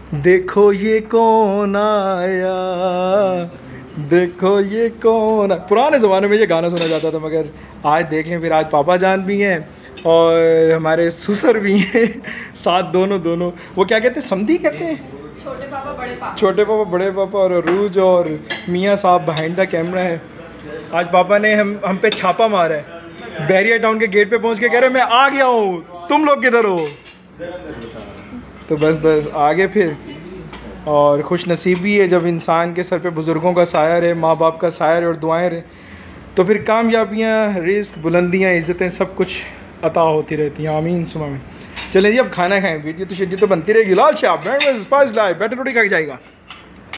देखो ये कौन आया, देखो ये कौन पुराने ज़माने में ये गाना सुना जाता था, मगर आज देख लें फिर आज पापा जान भी हैं और हमारे ससुर भी हैं साथ दोनों वो क्या कहते हैं, समधी कहते हैं, छोटे पापा बड़े पापा और अरूज और मियाँ साहब बिहाइंड द कैमरा है। आज पापा ने हम पे छापा मारा है, बैरिया टाउन के गेट पे पहुंच के कह रहे मैं आ गया हूँ, तुम लोग किधर हो। तो बस आगे फिर, और खुश नसीबी है जब इंसान के सर पे बुज़ुर्गों का साया रहे, माँ बाप का साया रहे और दुआएं रहे, तो फिर कामयाबियाँ, रिस्क, बुलंदियाँ, इज़्ज़तें सब कुछ अता होती रहती हैं। आमीन सुमा में। चलें जी अब खाना खाएं, वीडियो तो बनती रहेगी। लाल शाह स्पाइस लाए बैटर रोटी खा के जाएगा।